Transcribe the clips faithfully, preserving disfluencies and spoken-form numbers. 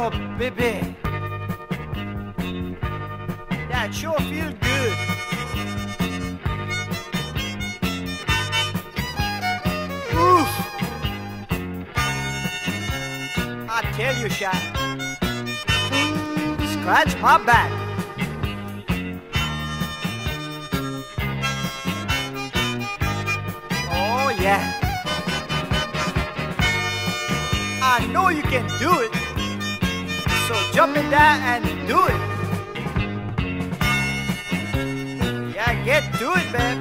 Oh, baby. That sure feels good. Oof. I tell you, Shaq. Scratch my back. Oh, yeah. I know you can do it. So jump in there and do it. Yeah, get to it, babe.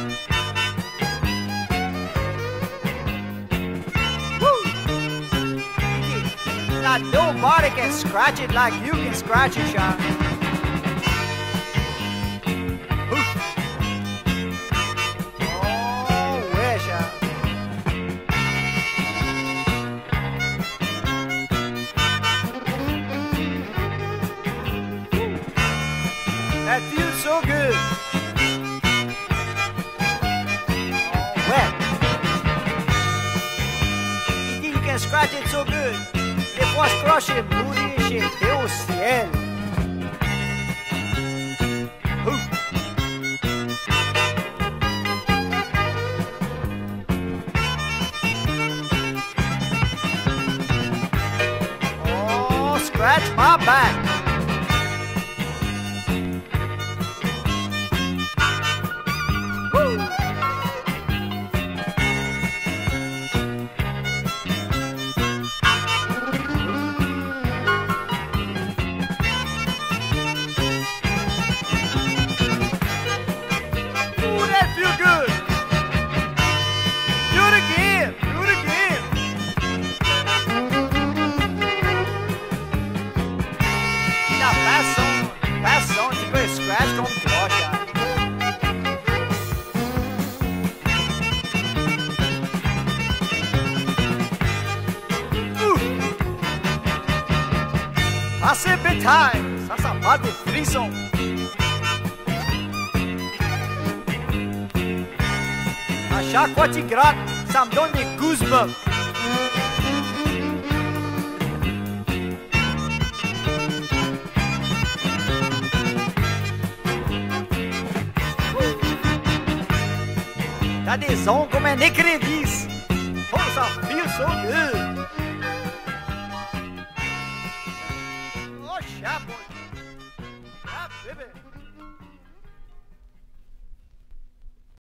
Woo! Now nobody can scratch it like you can scratch it, Sean. Oh, where, Sean? That feels so good. Oh, wet. You think you can scratch it so good? Depois croche booty chez au ciel. Ooh. Oh, scratch my back. Ah, c'est bedtime. Ça, ça part des frissons. À chaque fois que tu grattes, ça me donne des goosebumps. T'as des ongles comme un écrevisse. Oh, ça feel so good.